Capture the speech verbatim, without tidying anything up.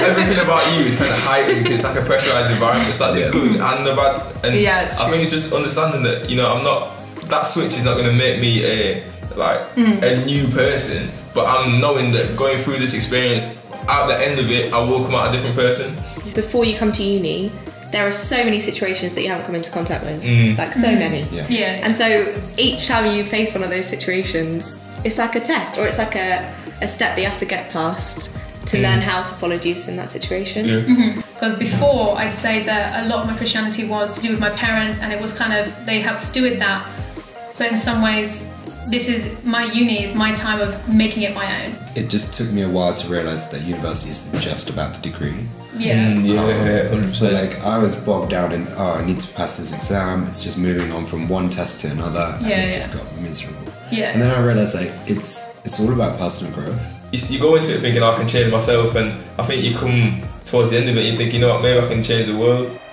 everything about you is kind of heightened because it's like a pressurized environment. It's like the good and the bad. And yeah, it's true. I think it's just understanding that, you know, I'm not, that switch is not going to make me a, like, mm. a new person, but I'm knowing that going through this experience, at the end of it, I will come out a different person. Before you come to uni, there are so many situations that you haven't come into contact with, mm. like so mm. many. Yeah. yeah. And so each time you face one of those situations, it's like a test, or it's like a, a step that you have to get past to mm. learn how to follow Jesus in that situation. Yeah. Mm-hmm. Because before, I'd say that a lot of my Christianity was to do with my parents, and it was kind of, they helped steward that. But in some ways, this is, my uni is my time of making it my own. It just took me a while to realise that university isn't just about the degree. Yeah. Mm, yeah, one hundred percent. So like, I was bogged down in, oh, I need to pass this exam, it's just moving on from one test to another, and yeah, it yeah. just got miserable. Yeah. And then I realised like, it's, it's all about personal growth. You, you go into it thinking, I can change myself, and I think you come towards the end of it, you think, you know what, maybe I can change the world.